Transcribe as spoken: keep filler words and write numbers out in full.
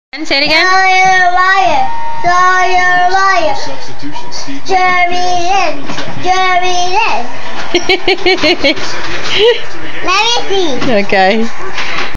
And say it again. Sawyer Wire, Sawyer Wire. Jeremy Lin, Jeremy Lin. Let me see. Okay.